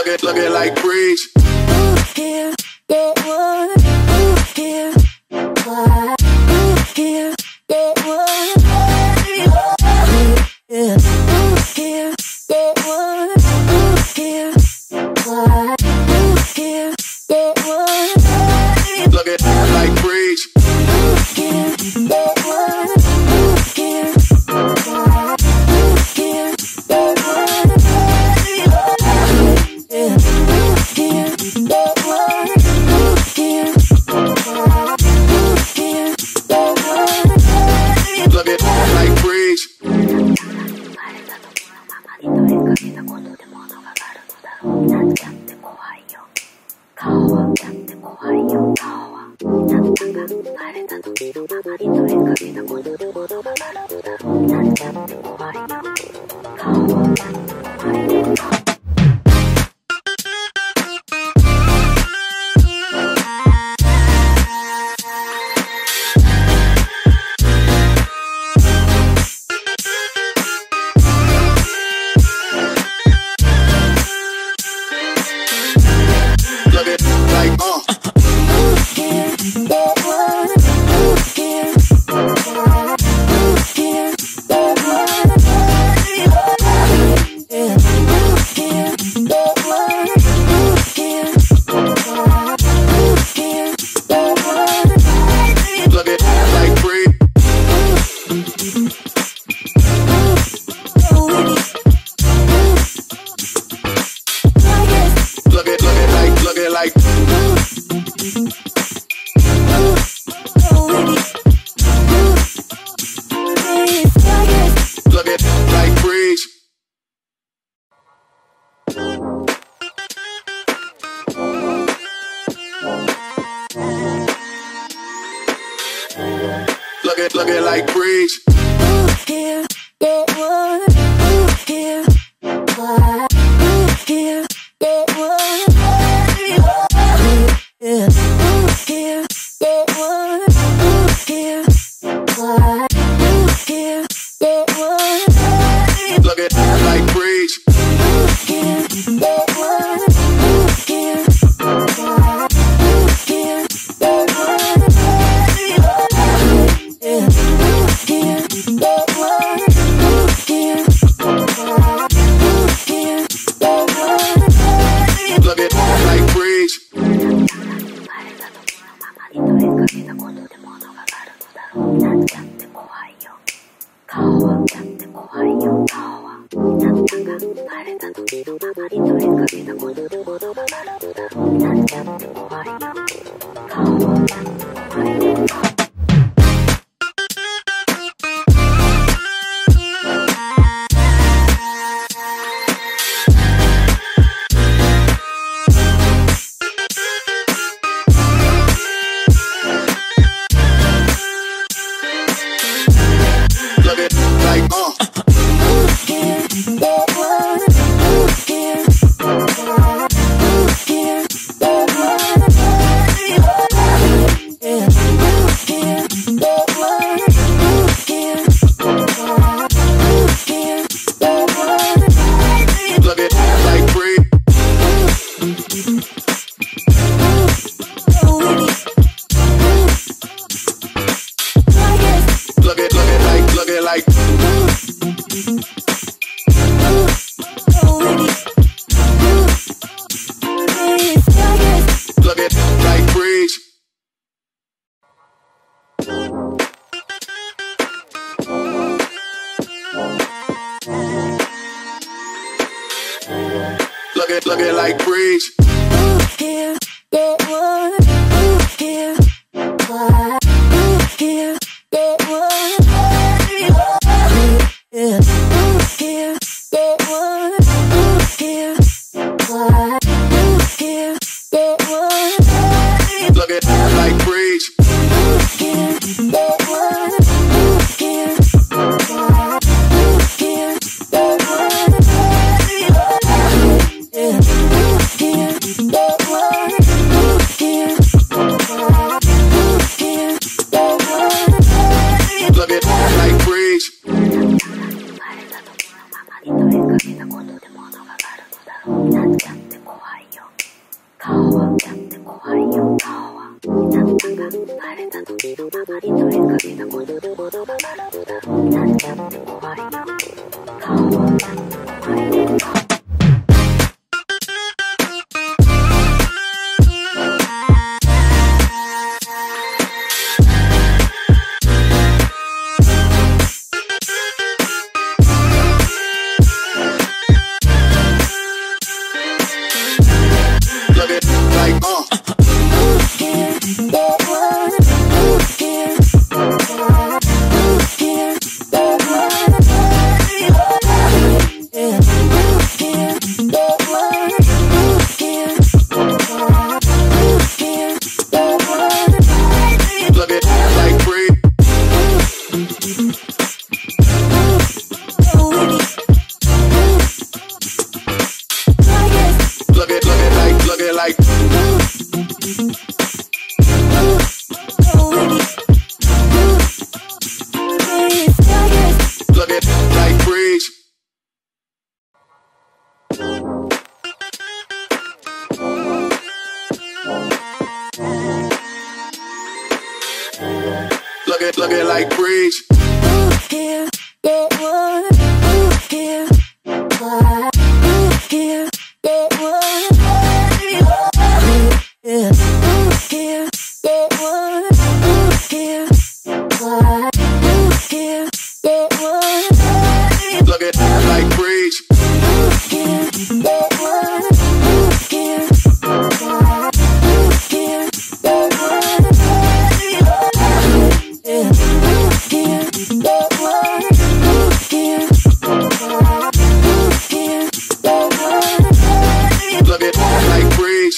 looking like preach. Here, get one. Here, what? Here, get one. Here, get one. Here, what? Here, get one. Looking like preach. Here, get one. Here, what? Here, get one. Here, get one. Here, what? Here, get one. Looking like preach. 誰だと今までどれかけたことで物があるのだろう。なんちゃって怖いよ。顔はだって怖いよ。顔はなんだか誰だと今までどれかけたことで物があるのだろう。なんちゃって怖いよ。顔はだって怖いよ。 Looking like preach. Here, get one. Here, what? Here, get one. Here, get one. Here, what? Here, get one. Looking like preach. Here, get one. Here, what? Here, get one. Here, get one. Here, what? Here, get one. Looking like preach. 誰だと今までどれかけたことで物があるのだろう。なんちゃって怖いよ。顔はだって怖いよ。顔はなんだか誰だと今までどれかけたことで物があるのだろう。なんちゃって怖いよ。顔はだって怖いよ。 Looking like preach. Here, get one. Here, what? Here, get one. Here, get one. Here, what? Here, get one. Looking like preach. Here, get one. Here, what? Here, get one. Here, get one. Here, what? Here, get one. Looking like preach. 誰だと今までどれかけたことで物があるのだろう。なんちゃって怖い時のままに取れかけたことで物が丸くだろうになっちゃって怖いよ顔はだって怖いよ Look it like preach. Here, that one. Here, why? Here, that one. Here, that one. Here, why? Here, that one. Look it like preach. Here, that one. Here, why? Here, that one. Look it like preach.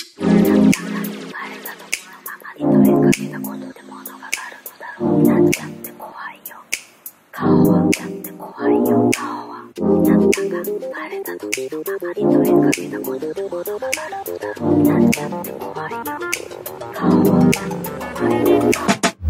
顔はだって怖いよ顔はなんだかバレた時のままに取れかけたことで物が丸くだろうなんちゃって怖いよ顔はだって怖いよ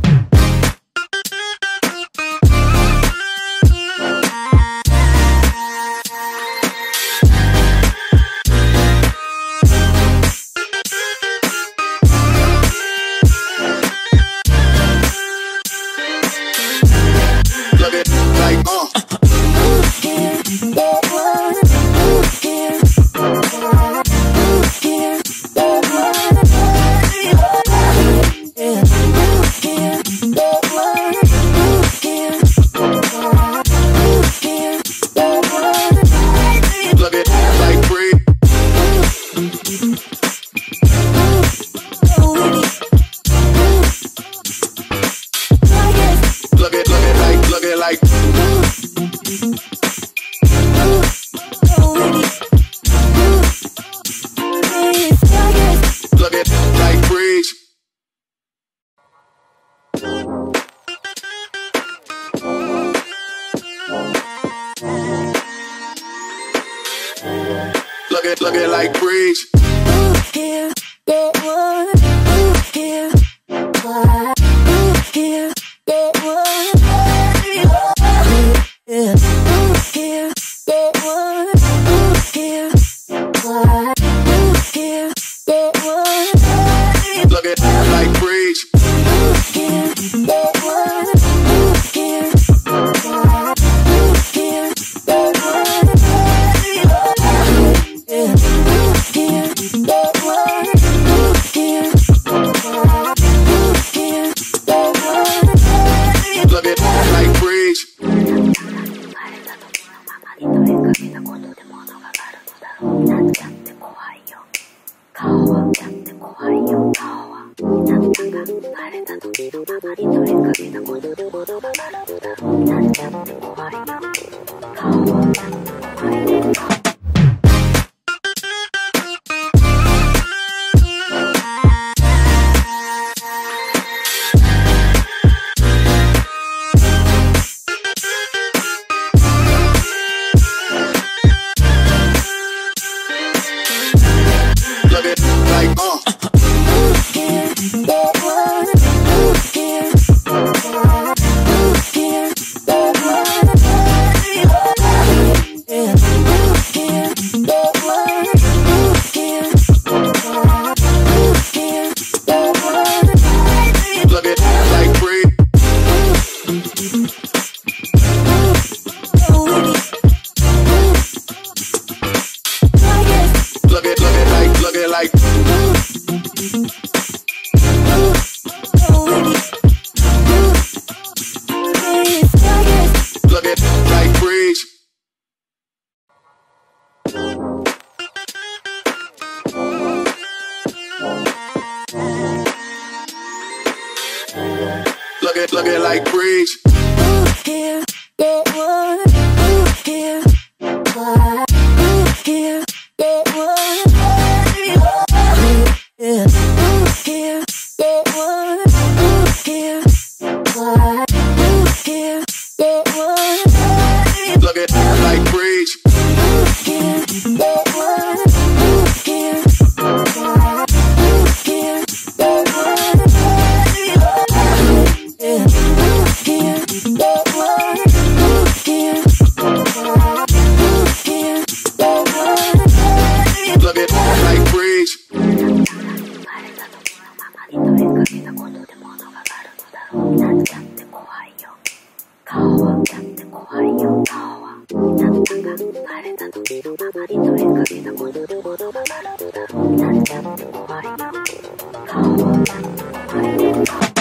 Look it like Look it like preach. Look it like Look it like preach. Look it like preach. Here, that one. Here, why? Here, that one. Here, that one. Here, why? Here, that one. Look it like preach. Here, that one. Here, why? Here, that one. Here, that one. Here, why? Here, that one. Look it like preach. バレた時のままに取れかけたことで物が丸くだろうになっちゃって怖いよ顔はだって怖いよ顔はなんだかバレた時のままに取れかけたことで物が丸くだろうになっちゃって怖いよ顔はだって怖いよ Look it like Here, that one. Here, why? Here, that one. Here, looking like preach. Here, get one. Here, what? Here, get one. Here, get one. Here, what? Here, get one. Looking like preach. Here, get one. Here, what? Here, get one. Here, get one. Here, what? Here, get one. Looking like preach. 誰だと思うままに問いかけたことで物があるのだろう。なんちゃって怖いよ。顔はだって怖いよ。顔はなんだか誰だと思うままに問いかけたことで物があるのだろう。なんちゃって怖いよ。顔はだって怖いよ。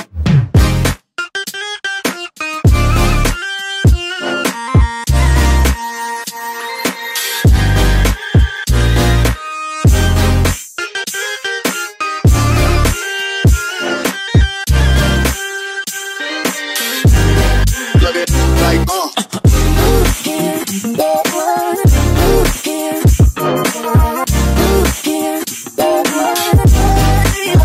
Looking like Here, get one. Here, what? Here, get one. Here,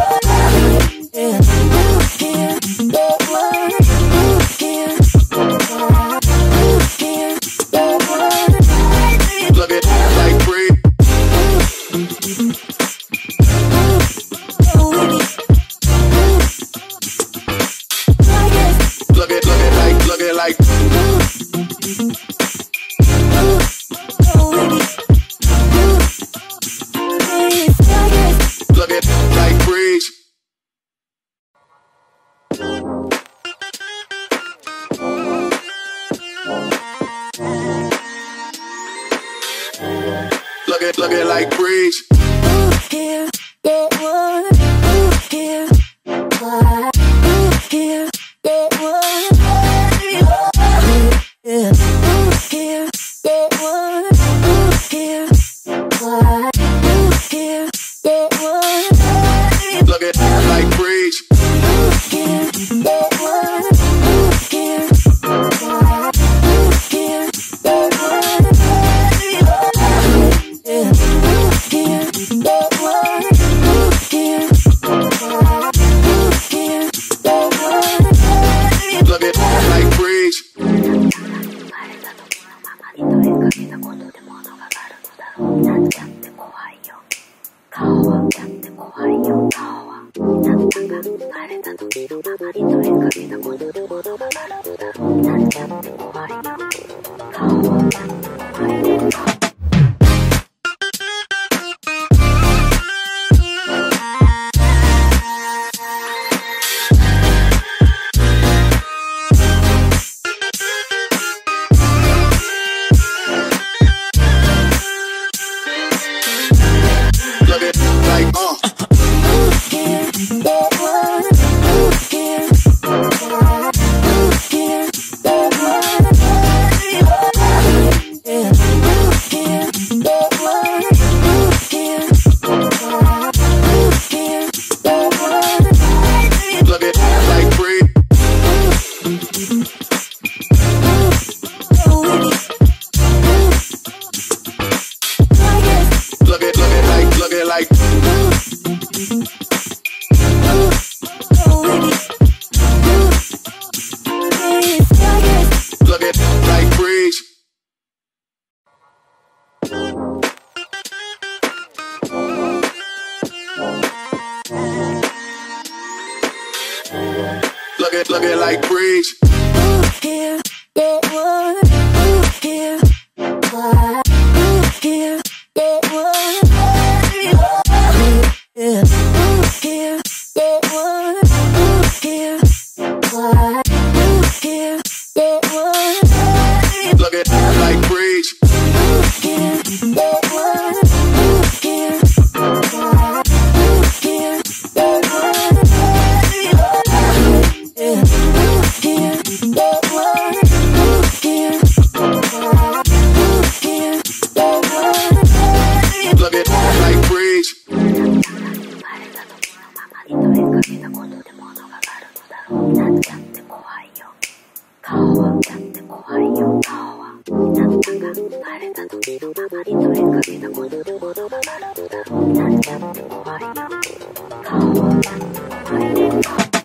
get one. Here, what? Here, get one. looking like preach. Looking like looking like preach. Looking like preach. Here, get one. Here, what? Here, get one. Here, get one. Here, what? Here, get one. Looking like preach. Here, get one. Here, what? Here, get one. Here, get one. Here, what? Here, get one. Looking like preach. 誰だと思うままに問いかけたことで物があるのだろう。なんちゃって怖いよ。顔はだって怖いよ。顔はなんだか誰だと思うままに問いかけたことで物があるのだろう。なんちゃって怖いよ。顔はだって怖いよ。 Looking like Here, get one. Here, what? Here, get one. Here, get one. Here, what? Here, get one. looking like preach. Looking like looking like preach. Looking like preach. Here, get one. Here, what? Here, get one. Here, get one. Here, what? Here, get one. Looking like preach. Here, get one. Here, what? Here, get one. Here, get one. Here, 顔はだって怖いよ顔はなんだかバレた時のままに取れかけたことで物があるんだろうなんだって怖いよ顔はだって怖いよ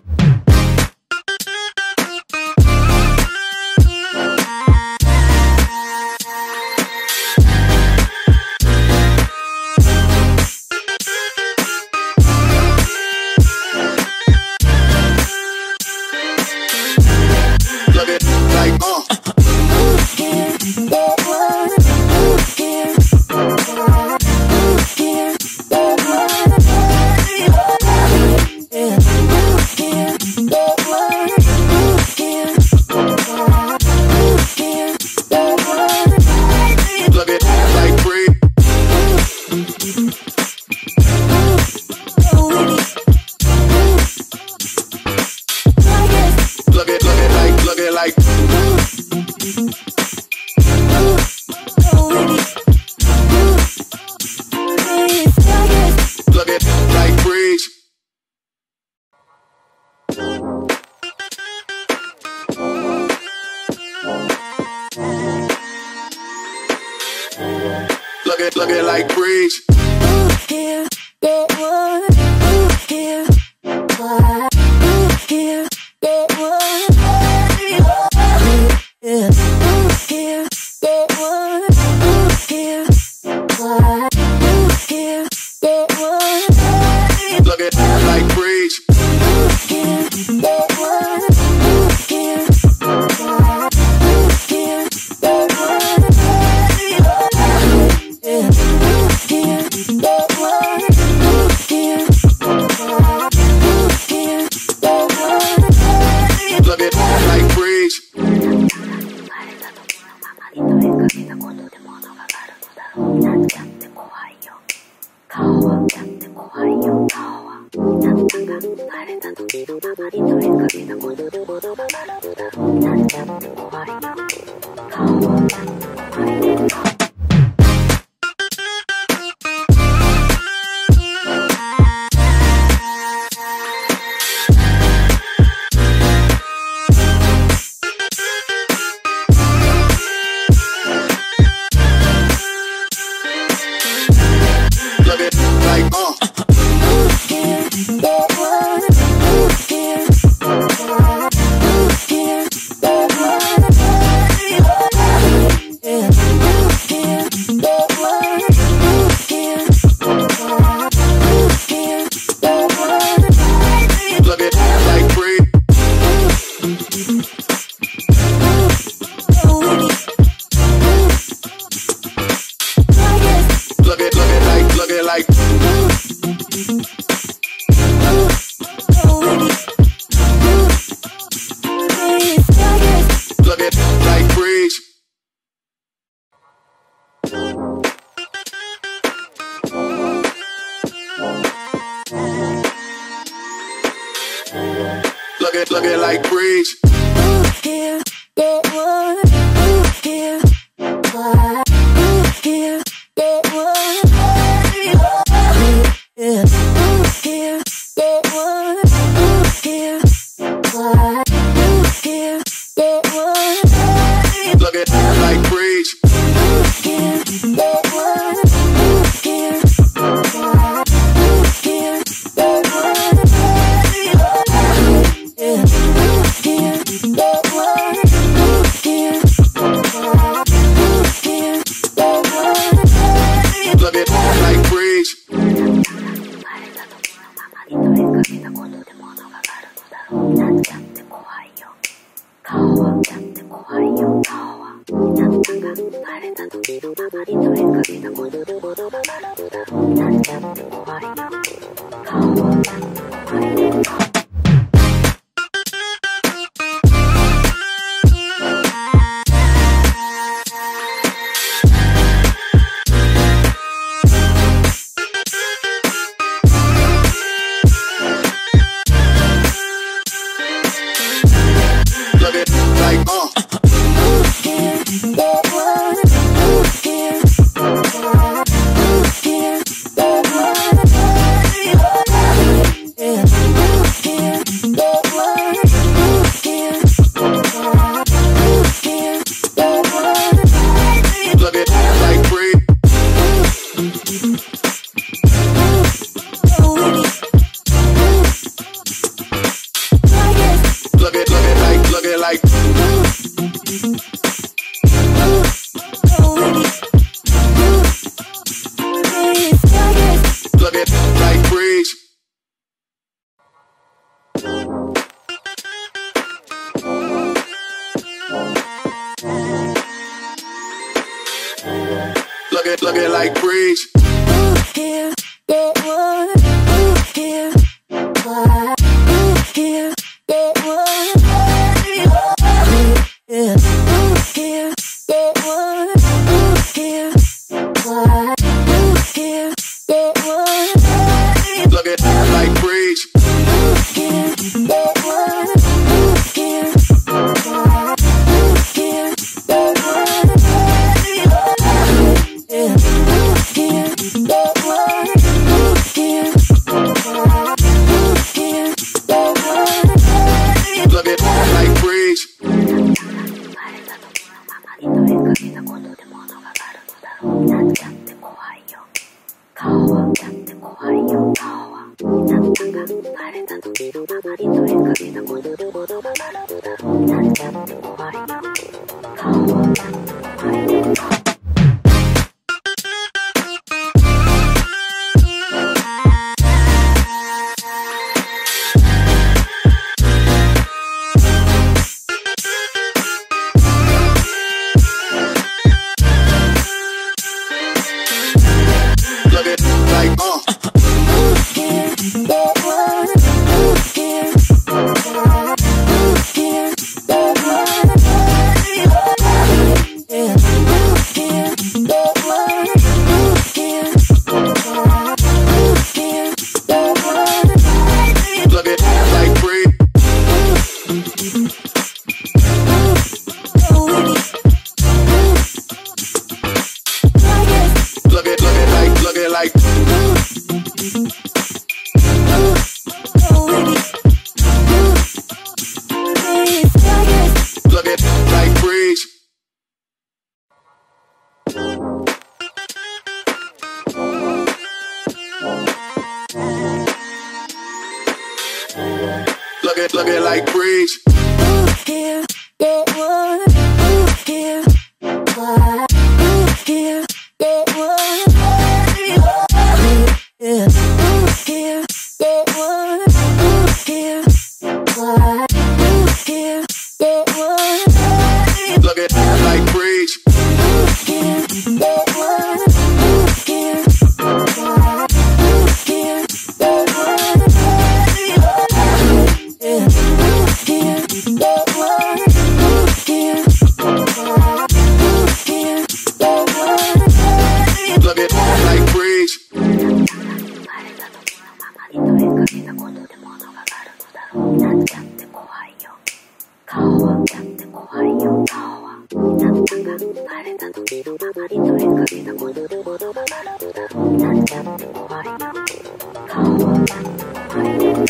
Look it like preach. Here, that one. Here, what? Here, that one. Here, that one. Here, what? Here, that one. Look it like preach. Here, that one. Here, what? Here, that one. Look it like preach. なんだって怖いよ顔はだって怖いよ顔はなんだかバレた時のままに取れかけたことで物があるんだろうなんだって怖いよ顔はだって怖いよ Look it like preach. Here, that one. Here, what? Here, that one. Here, that one. Here, what? Here, that one. Look it like preach. Here, that one. Here, what? Here, that one. Look it like preach. バレた時のままに取れかけたことで物があるのだろうなんだって怖いよ顔はだって怖いよ顔はなんだかバレた時のままに取れかけたことで物があるのだろうなんだって怖いよ顔はだって怖いよ Look it like Here, that one. Here, what? Here, that one. Here, looking like preach. Here, that one. Here, here, that one. Here, that one. Here, that one. Looking like preach. Here, that one. Here, that one. Looking like preach. 誰だと思うままに問いかけたことで物があるのだろう。なんちゃって怖いよ。顔はだって怖いよ。顔はなんだか誰だと思うままに問いかけたことで物があるのだろう。なんちゃって怖いよ。顔はだって怖いよ。 Looking like preach. Here, that one. Here, that one. Here, that one. Here, that one. Looking like preach. Here, that one. Here, that one. Looking like preach. 誰だと思うままに問いかけたことで物があるのだろう。なんちゃって怖いよ。顔はだって怖いよ。顔はなんだか誰だと思うままに問いかけたことで物があるのだろう。なんちゃって怖いよ。顔はだって怖いよ。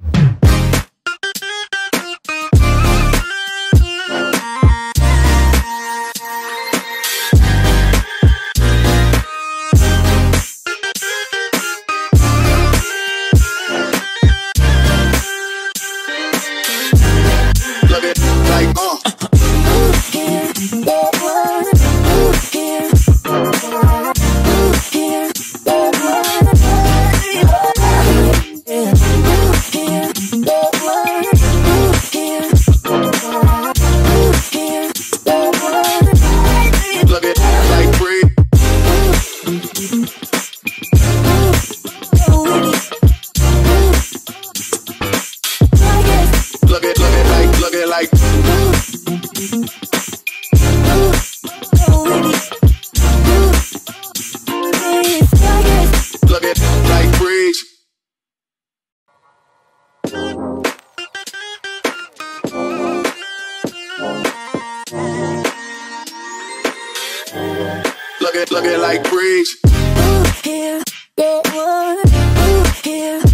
Looking like preach. Here, that one. Here,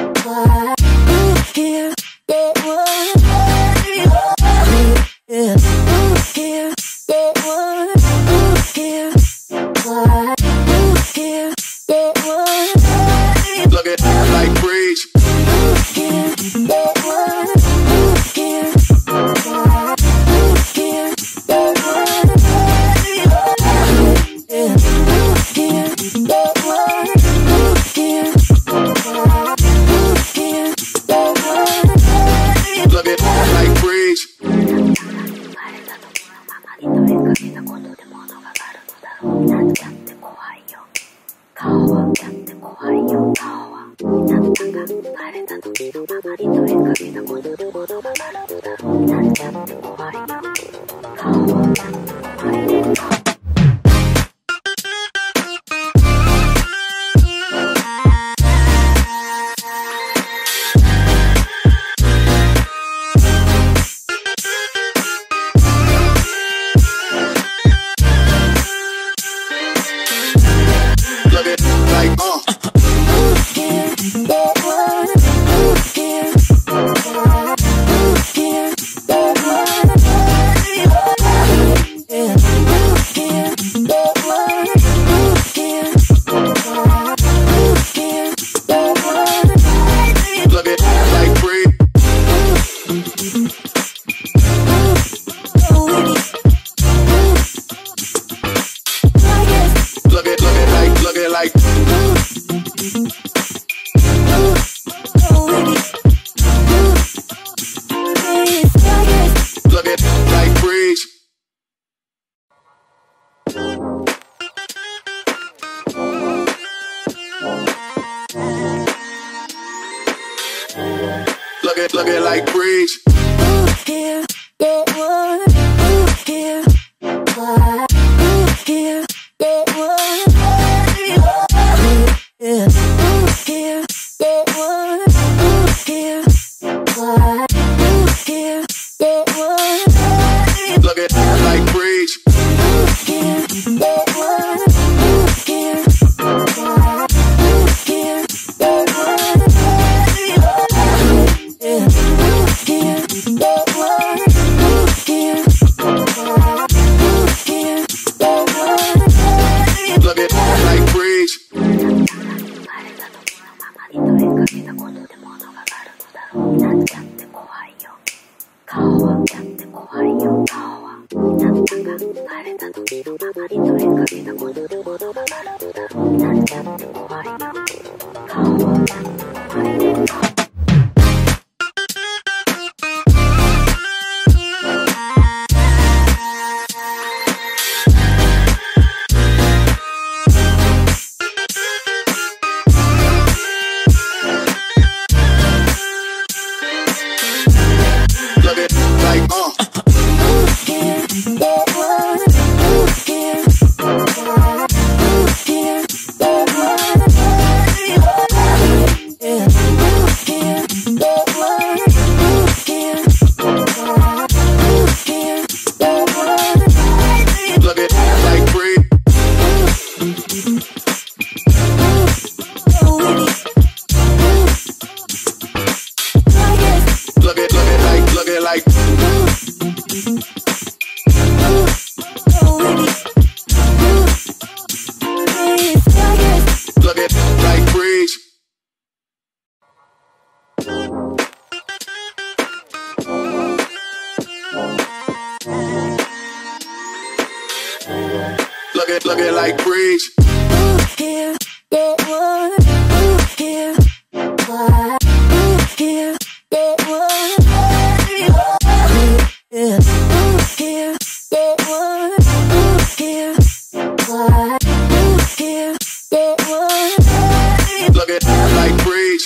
that one. Here, that one. Here, that one. Looking like preach. Here, that one. Here, that one. Here, バレた時のままに問いかけたことで物があるのだろう。なんちゃって怖いよ。顔はなんて怖いよ。 Look it like Look it like free. Look it like Look it like breeze. Look it like breeze. Look it like breeze. Look it like breeze. バレた時のままに問いかけたことで物があるのだろう。なんちゃって怖いよ。顔はなんちゃって怖いよ。顔はなんだかバレた時のままに問いかけたことで物があるのだろう。なんちゃって怖いよ。顔はなんて怖いよ。 Look it like Look it like breeze. Look it like Look it like breeze. Look it like breeze. Look it like breeze.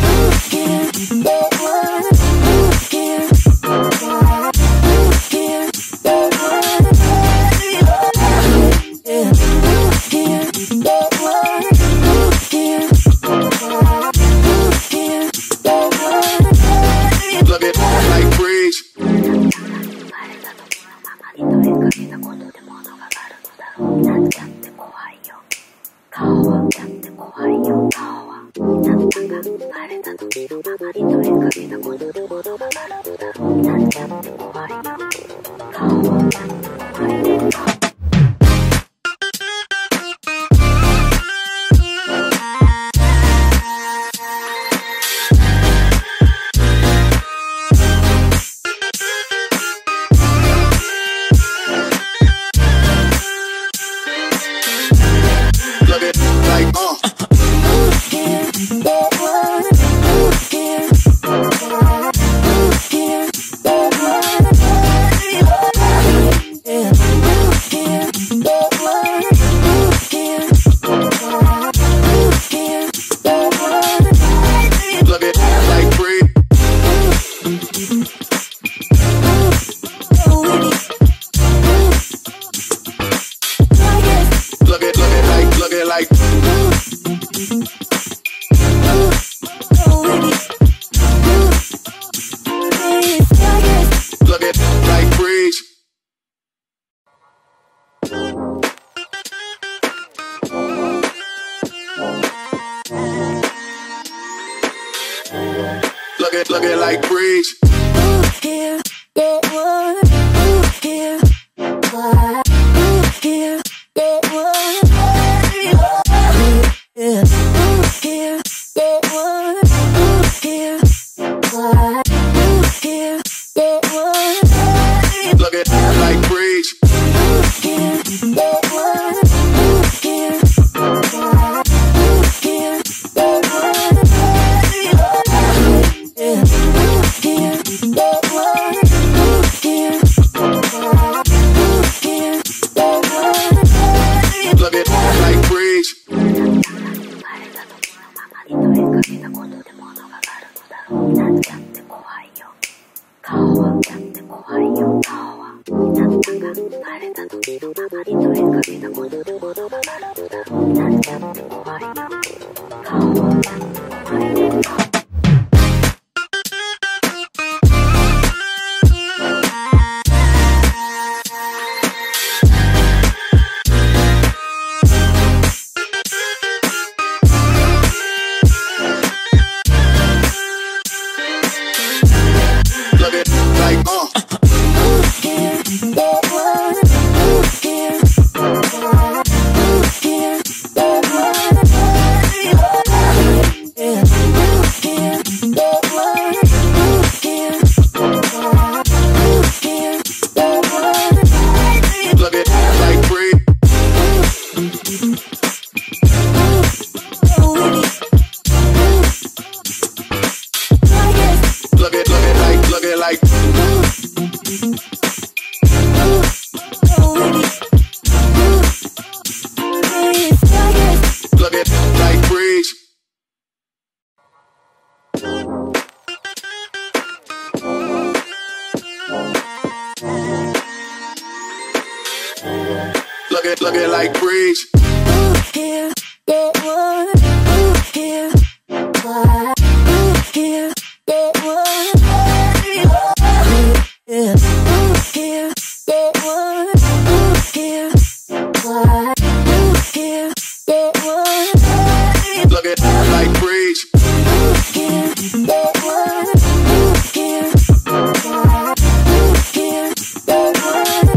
Look it like breeze. バレた時のままに問いかけたことで物があるのだろう。なんちゃって怖いよ。顔はなんて怖いよ。顔はなんだかバレた時のままに問いかけたことで物があるのだろう。なんちゃって怖いよ。顔はなんて怖いよ。 Look it like バレた時のままに取れかけたことで物が悪くだろうになっちゃって怖いよ顔はだって怖いよ Looking like breeze. Here, that one. Here, why? Here, that one. Here, that one. Here, why? Here, that one. Looking like breeze. Here, that one. Here, why? Here, that one.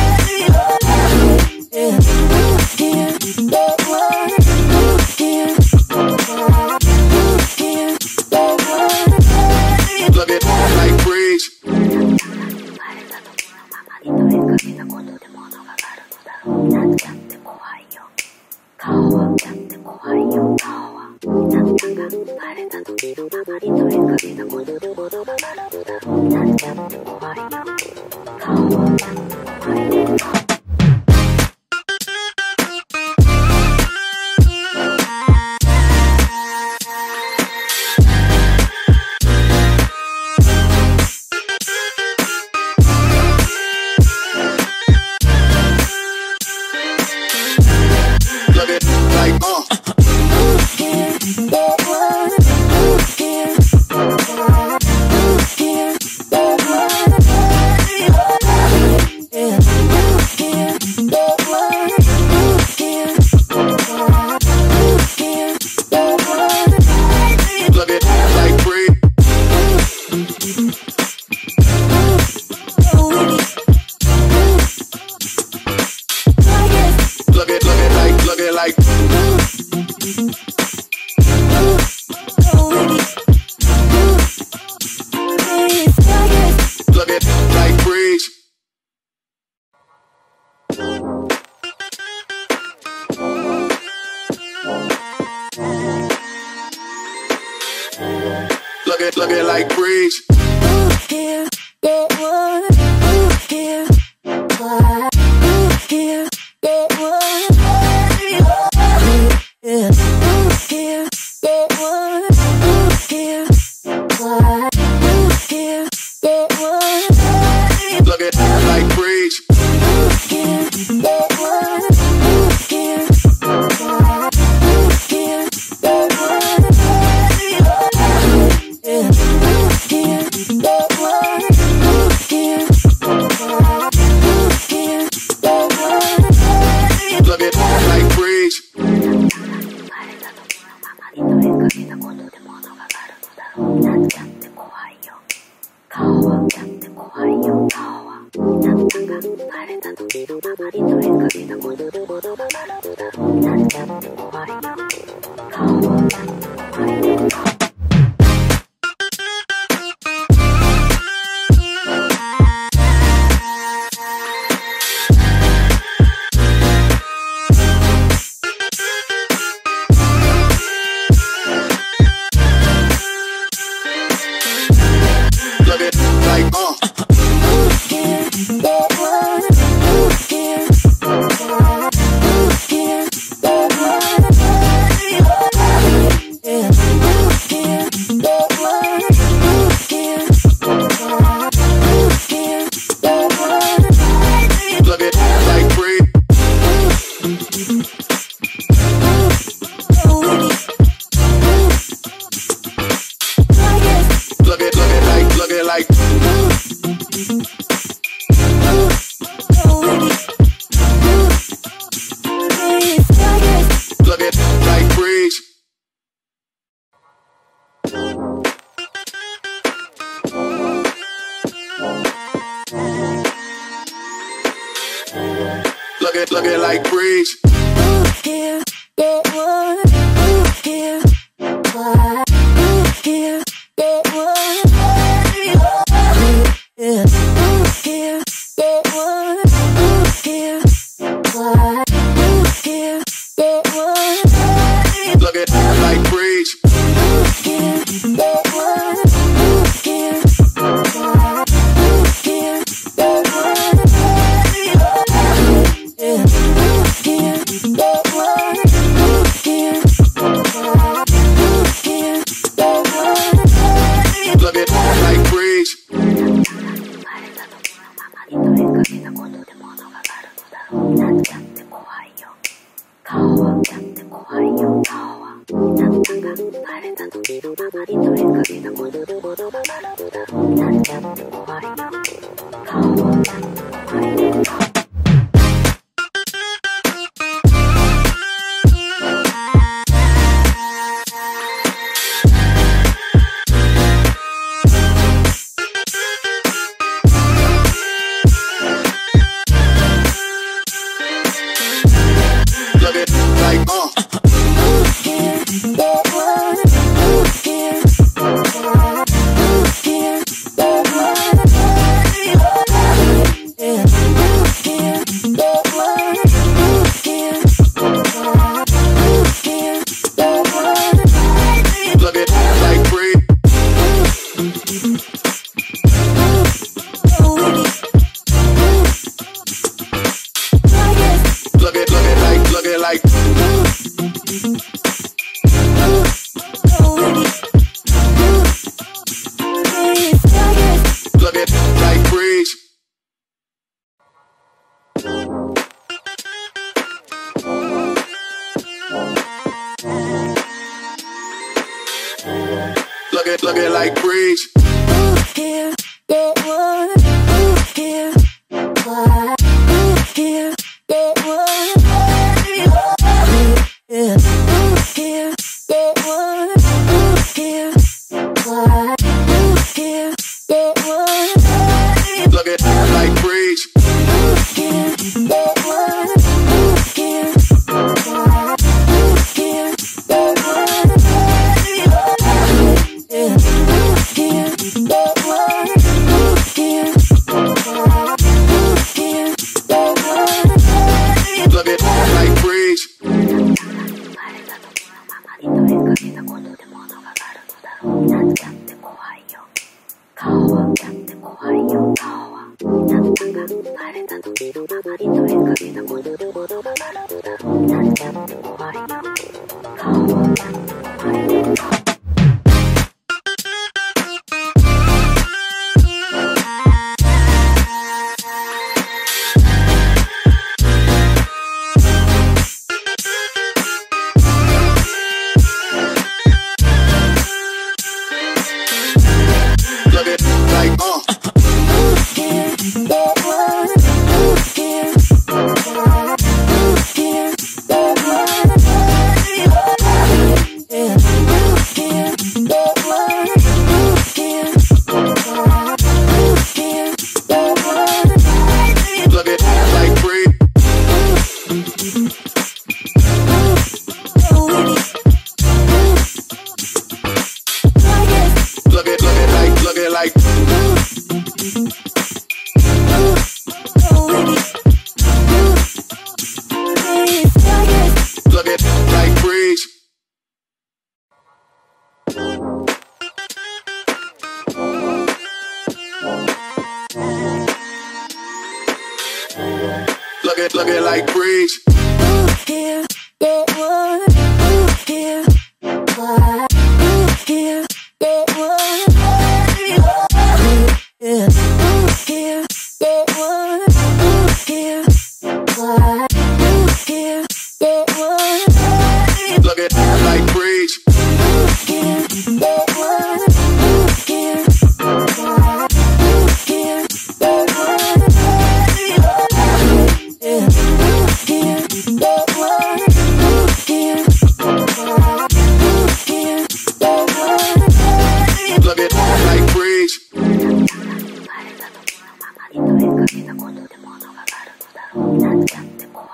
Looking like breeze. バレた時のままに取れかけたことで物があるのだろうになっちゃって怖いよ顔はだって怖いよ顔はなんだかバレた時のままに取れかけたことで物があるのだろうになっちゃって怖いよ顔はだって怖いよ Looking like breeze. Here, that one. Here, why? Here, that one. Here, that one. Here, why? Here, that one. Looking like breeze. Here, that one. Here, why? Here, that one. Looking like breeze. バレた時のままに取れかけたことで物があるのだろうになっちゃって怖いよ顔はだって怖いよ顔はなんだかバレた時のままに取れかけたことで物があるのだろうになっちゃって怖いよ顔はだって怖いよ Yeah. looking like preach. Ooh, yeah, that one. Ooh, yeah, why? Ooh, yeah, that one. Yeah, ooh, yeah, that one. Ooh, yeah, why? Ooh, yeah, that one. Looking like preach. Ooh, yeah, that one. Ooh, yeah, why? Ooh, yeah, that one. Yeah, ooh, yeah, that one. Ooh, yeah, why? Ooh, yeah, that one. Looking like preach. あれだとこのままに取れかけたことで物があるのだろう。なんちゃって怖いよ。顔はだって怖いよ。顔はなんだかあれだときのままに取れかけたことで物があるのだろう。なんちゃって怖いよ。顔はだって怖いよ。 Looking like preach. Ooh, yeah, that one. Ooh, yeah, why? Ooh, yeah, that one. Yeah, ooh, yeah, that one. Ooh, yeah, why? Ooh, yeah, that one. Looking like preach. Ooh, yeah, that one. Ooh, yeah, why? Ooh, yeah, that one. Yeah, ooh, yeah, that one. Ooh, yeah, why? Ooh, yeah, that one. Looking like preach. あれだとこのままに取れかけたことで物があるのだろう。なんちゃって怖いよ。顔はだって怖いよ。顔はなんだかあれだときのままに取れかけたことで物があるのだろう。なんちゃって怖いよ。顔はだって怖いよ。 Looking like Ooh, yeah, that one. Ooh, yeah, why? Ooh, yeah, that one. Yeah, ooh, yeah, that one. Ooh, yeah, why? Ooh, yeah, that one. looking like preach. Looking like looking like preach. Looking like preach. Ooh, yeah, that one. Ooh, yeah, why? Ooh, yeah, that one. Yeah, ooh, yeah, that one. Ooh, yeah, why? Ooh, yeah, that one. Looking like preach. Ooh, yeah, that one. Ooh, yeah, why? Ooh, yeah, that one. Yeah, ooh, yeah, that one. Ooh, yeah, why? Ooh, yeah, that one. Looking like preach. あれだとこのままに取れかけたことで物があるのだろう。なんちゃって怖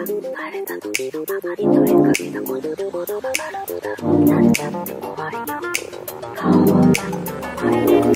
バレた時のままに取りかけたことで物が悪くだろうになっちゃって怖いよ顔はだって怖いよ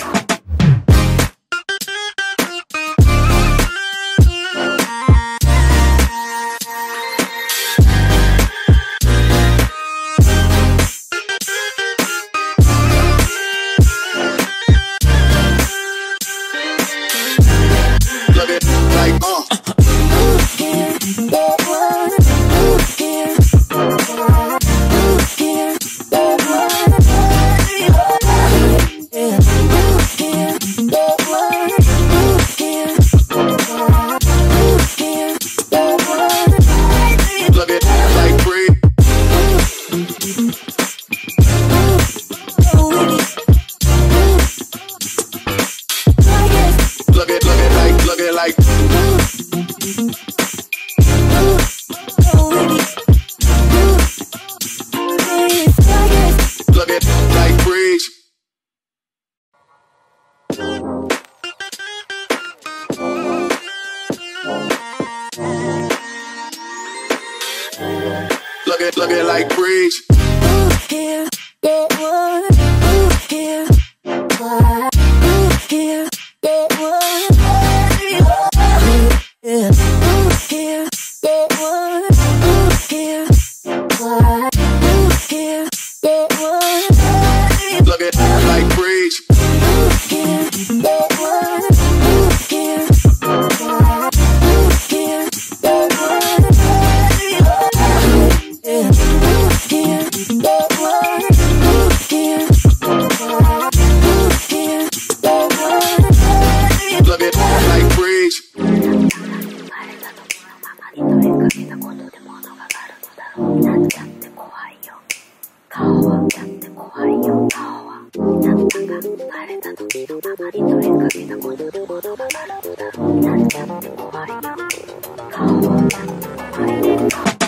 Looking like breeze. Here, get one. Here, why? Here, get one. Here, get one. Here, why? Here, get one. Looking like breeze. Here, get one. Here, why? Here, get one. Looking like breeze. バレた時のままに取りかけたことで物が悪くだろうになっちゃって怖いよ顔はだって怖いよ顔はなんだかバレた時のままに取りかけたことで物が悪くだろうになっちゃって怖いよ顔はだって怖いよ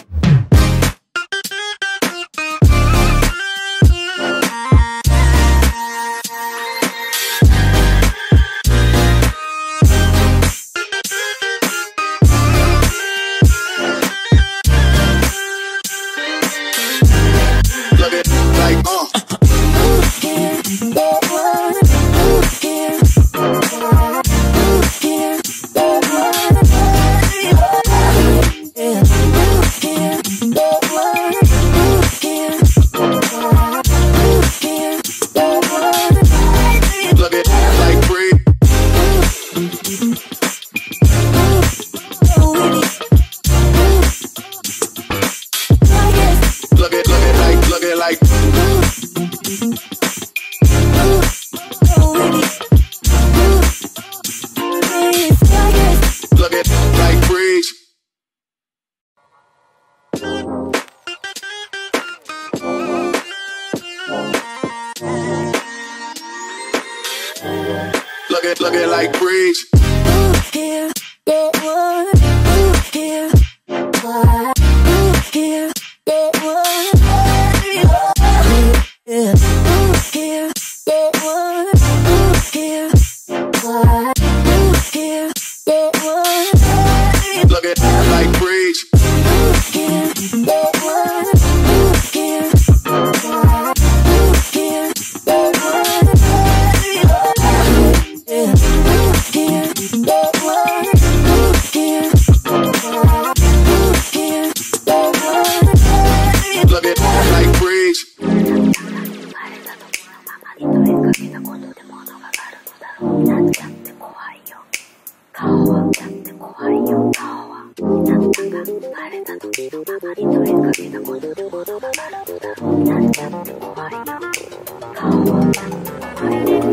Looking like breeze. Here, get one. Here, why? Here, get one. Here, get one. Here, why? Here, get one. Looking like breeze. Here, get one. Here, why? Here, get one. Looking like breeze. バレた時のままに取りかけたことで物が悪くだろうになっちゃって怖いよ顔はだって怖いよ顔はなんだかバレた時のままに取りかけたことで物が悪くだろうになっちゃって怖いよ顔はだって怖いよ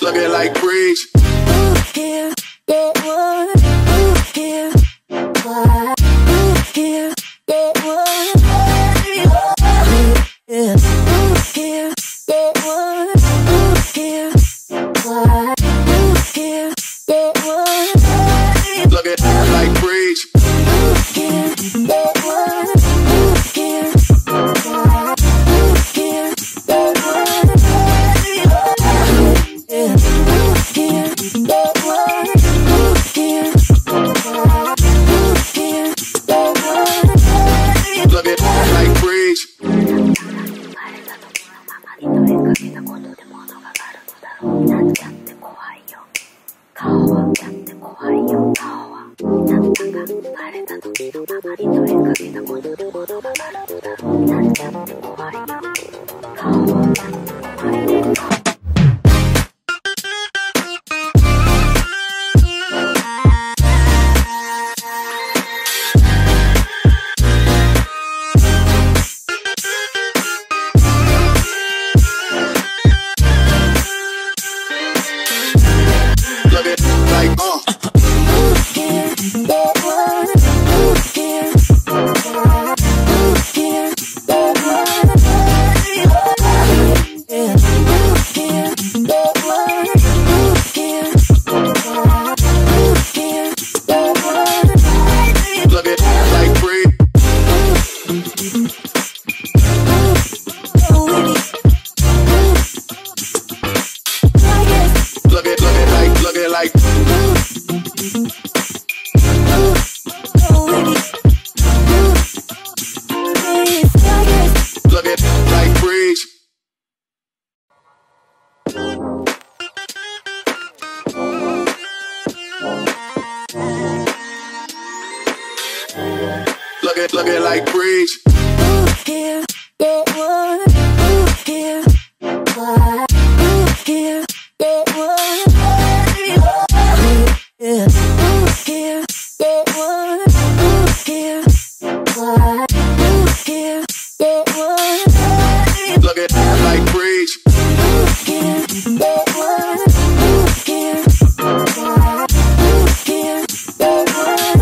looking like preach. Here, get one. Here, what? Here, get one. Here, get one. Here, what? Here, get one. Looking like preach. Here, get one. Here, what? Here, get one. Here, get one. Here, what? Here, get one. Looking like preach. 誰だと思うままに問いかけたことで物があるのだろう。なんちゃって怖いよ。顔はだって怖いよ。顔はなんだかバレた時のままに問いかけたことで物があるのだろう。なんちゃって怖いよ。顔はだって怖いよ。 Looking like preach. Here, get one. Here, what? Here, get one. Here, get one. Here, what? Here, get one. Looking like preach. Here, get one. Here, what? Here, get one.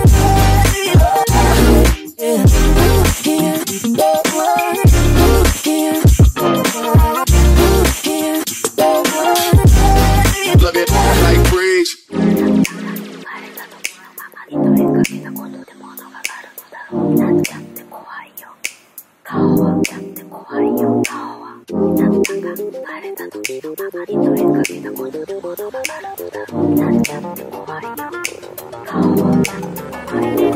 Here, get one. Here, what? Here, get one. Looking like preach. 誰だと思うままに問いかけたことで物があるのだろう。なんちゃって怖いよ。顔はだって怖いよ。顔はなんだかバレた時のままに問いかけたことで物があるのだろう。なんちゃって怖いよ。顔はだって怖いよ。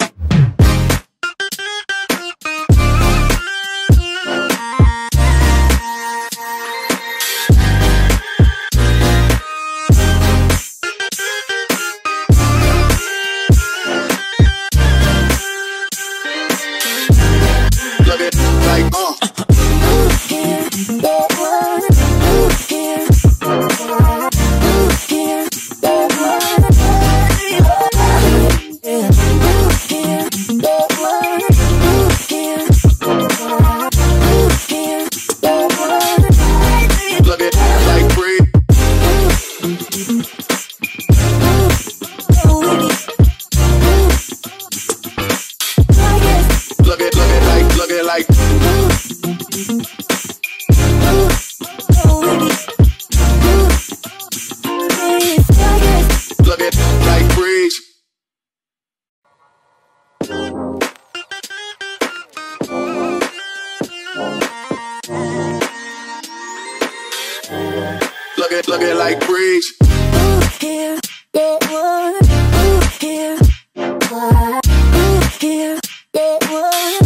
Looking like preach. Here, get one. Here, what? Here, get one.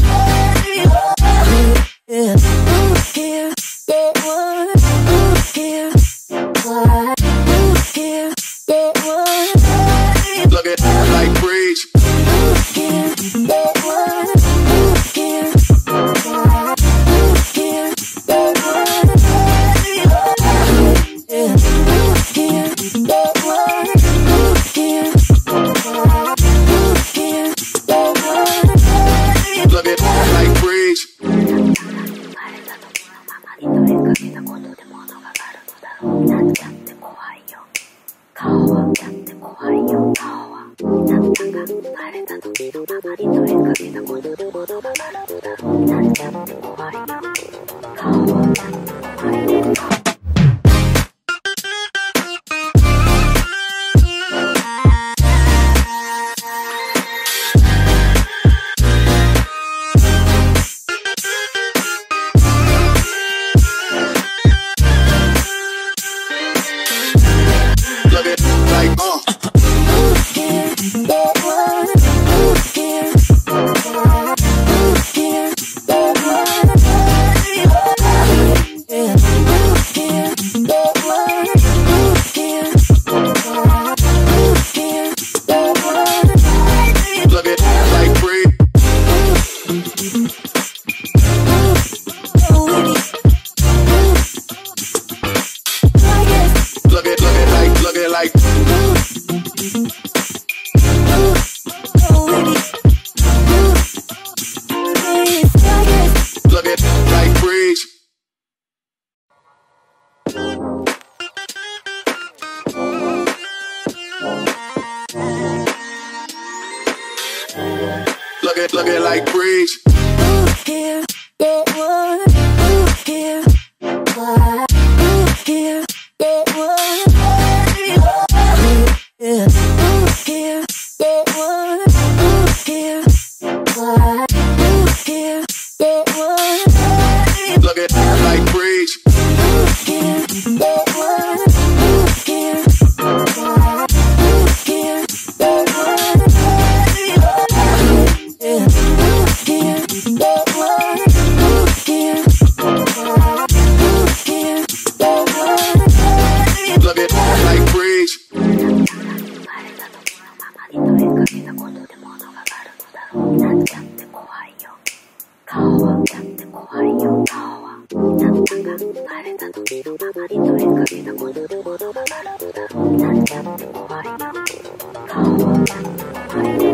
Here, get one. Here, what? Here, get one. Looking like preach. Here, get one. Here, what? Here, get one. Here, で物が丸くだろうになっちゃって怖いよ顔だって怖いよ Looking like breeze. Here, that one. Here, why? Here, that one. Here, that one. Here, why? Here, that one. Looking like breeze. Here, that one. Here, why? Here, that one. Looking like breeze. に取りかけたことで物があるのだろうになっちゃって怖いよ顔はだって怖いよ顔はなんだかバレた時のままに取りかけたことで物があるのだろうになっちゃって怖いよ顔はだって怖いよ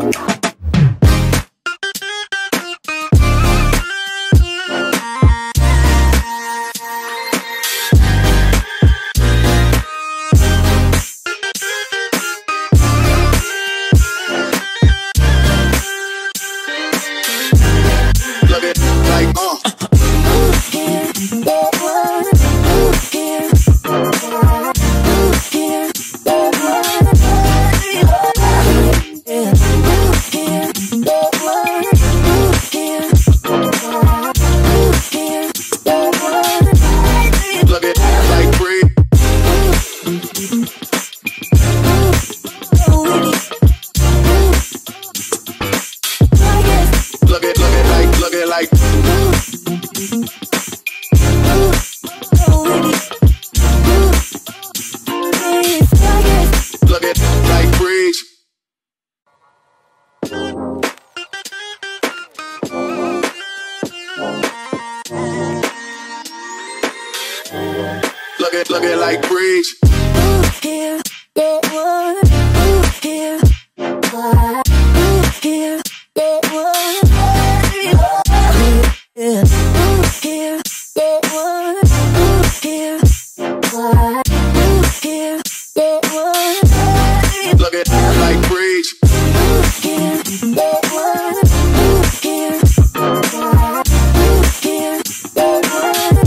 Looking like breeze. Here, that one. Here, why? Here, that one. Here, that one. Here, why? Here, that one. Looking like breeze. Here, that one. Here, why? Here, that one.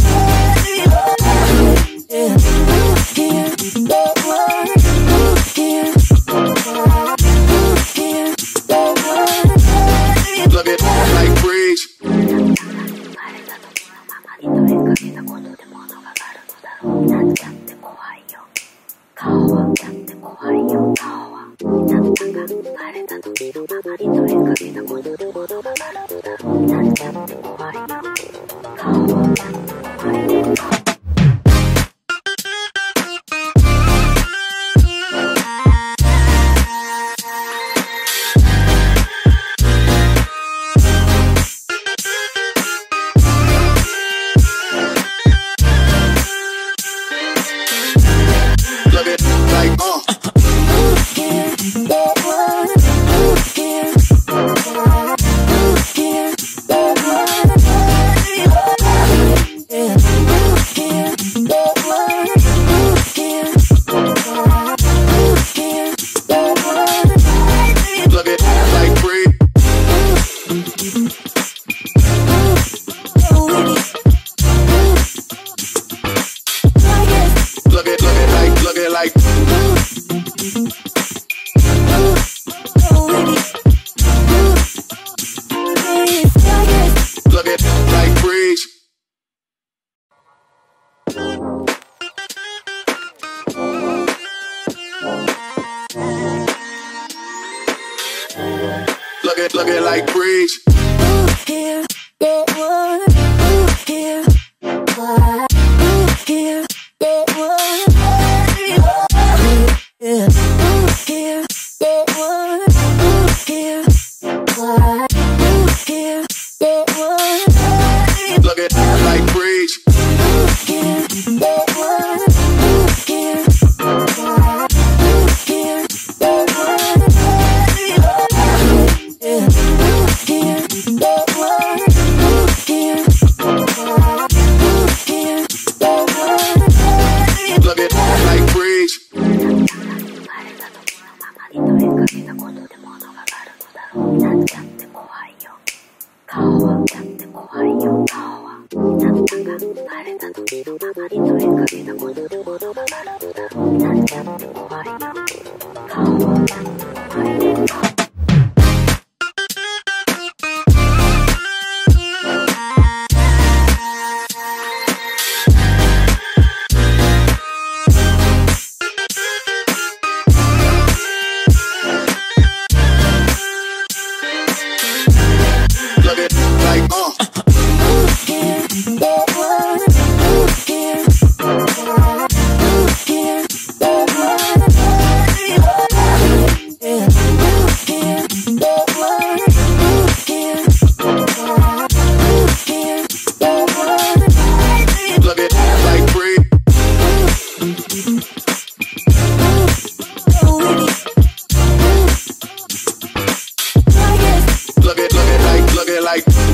Here, that one. Here, why? Here, that one. Looking like breeze. バレた時のままに取りかけたことで物があるのだろうになっちゃって怖いよ顔はだって怖いよ顔はなんだかバレた時のままに取りかけたことで物があるのだろうになっちゃって怖いよ顔はだって怖いよ Here, that one. like preach. Move here, get one. Move here, what? Move here, get one. Yeah. Move here, get one. Move here, what? Move here, get one. Look at like preach. Move here, get one. Move here, what? Move here, get one. Yeah. Move here, get one. Move here, what? Move here, get one. Look at like preach. 誰だと思うままに問いかけたことで物があるのだろう。なんちゃって怖いよ。顔はだって怖いよ。顔はなんだか誰だと思うままに問いかけたことで物があるのだろう。なんちゃって怖いよ。顔はだって怖いよ。 Look at like Move here, get one. Move here, what? Move here, get one. Yeah. Move here, get one. Move here, what? Move here, get one. look at like preach. Move with it. Move. Like it. Look at like